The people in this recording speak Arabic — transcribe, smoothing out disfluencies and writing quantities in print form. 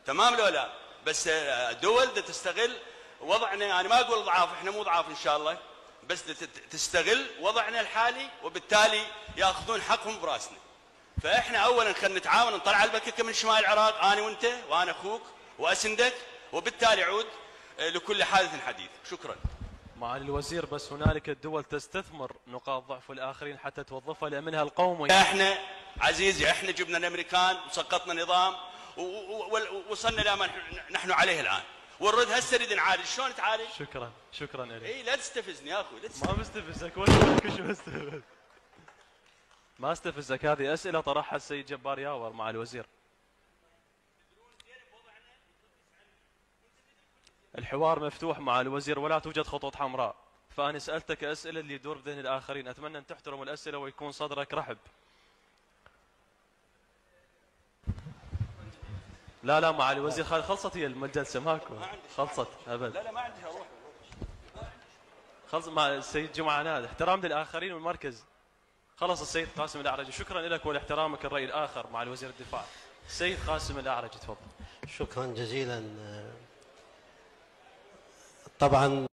تمام لو لا؟ بس دول تستغل وضعنا، انا ما اقول ضعاف، احنا مو ضعاف ان شاء الله، بس تستغل وضعنا الحالي وبالتالي ياخذون حقهم براسنا. فاحنا اولا خلينا نتعاون، نطلع البككه من شمال العراق، انا وانت وانا اخوك واسندك، وبالتالي يعود لكل حادث حديث. شكرا. معالي الوزير، بس هنالك الدول تستثمر نقاط ضعف الآخرين حتى توظفها لأمنها القومي. احنا عزيزي احنا جبنا الامريكان وسقطنا نظام ووصلنا الى ما نحن عليه الان، ونرد هسه نريد نعالج. شلون نتعالج؟ شكرا لك. اي لا تستفزني يا اخوي، لا تستفزني. ما مستفزك ولا كل شيء مستفز. ما استفزك، هذه اسئله طرحها السيد جبار ياور مع الوزير. الحوار مفتوح مع الوزير ولا توجد خطوط حمراء، فأنا سألتك أسئلة اللي يدور بذهن الآخرين، أتمنى أن تحترم الأسئلة ويكون صدرك رحب. لا مع الوزير خلصت هي الجلسة ماكو، خلصت أبد. لا ما عندي، اروح خلص مع السيد جمعة نادي، احترام للآخرين والمركز. خلص السيد قاسم الأعرج، شكرا لك ولاحترامك الرأي الآخر مع الوزير الدفاع. السيد قاسم الأعرج تفضل. شكرا جزيلا. طبعا